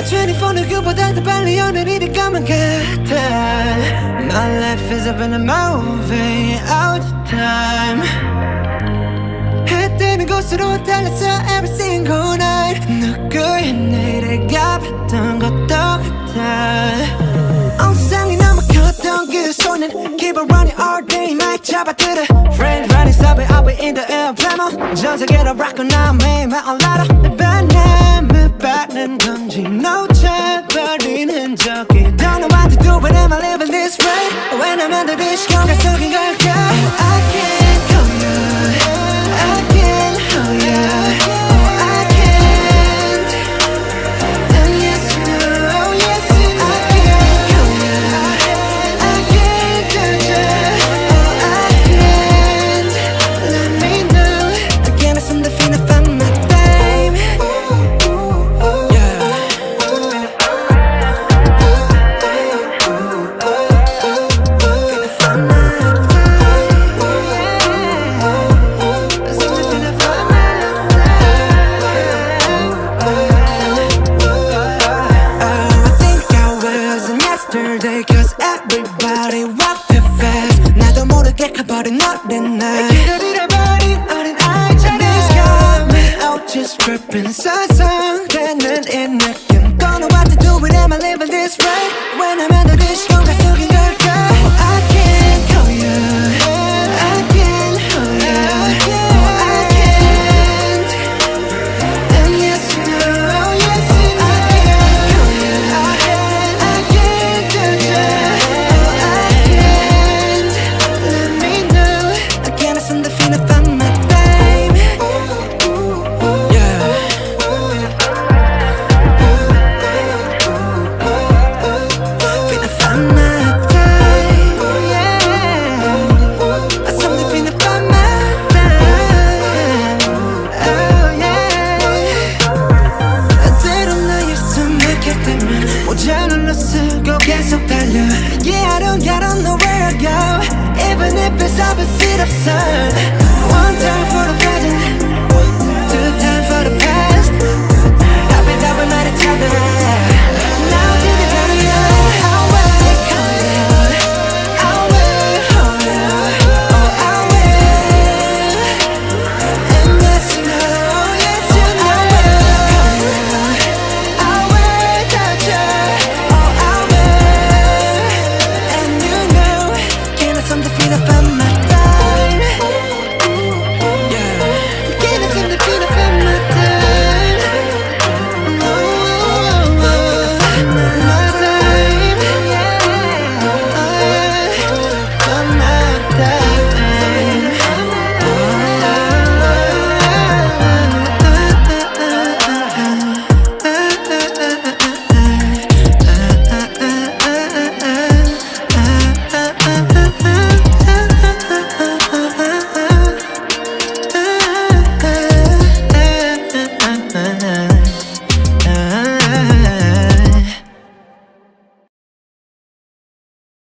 24 누구보다 더 빨리 오늘 이리 가면 같아. My life is up in a movie all the time. 해 뜨는 곳으로 달렸어 every single night. 누구의 내일을 가봤던 것도 같아. 엉상이 너무 컸던 그 손은 Keep on running all day night 잡아들어 Friends running subway I'll be in the air plano 전 세계로 rock 나 매일만 올라라 내 바람을 받는 건지 놓쳐버린 흔적이 Don't know what to do but am I living this way When I'm under this 시간 속인 걸까 I can't